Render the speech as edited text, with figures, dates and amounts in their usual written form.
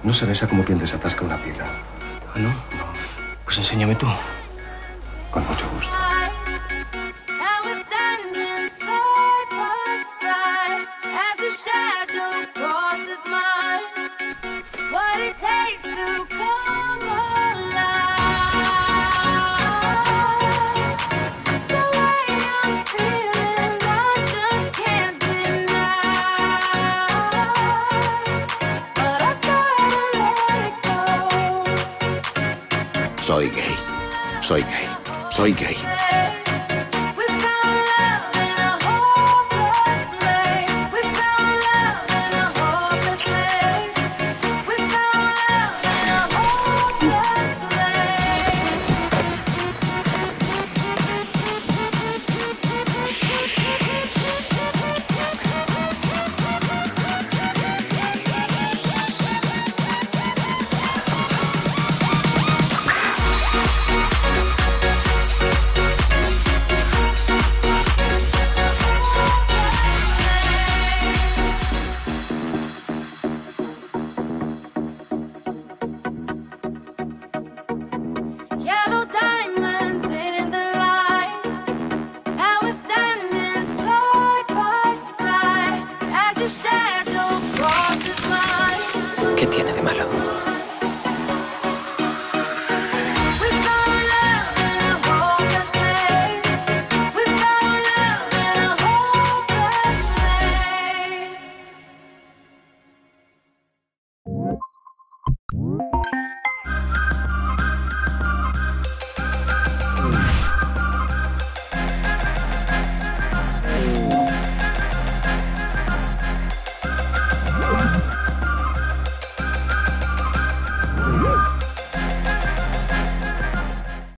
No se besa como quien desatasca una pila. ¿Ah, no? Pues enséñame tú. Con mucho gusto. Soy gay. Soy gay. Soy gay. Shine.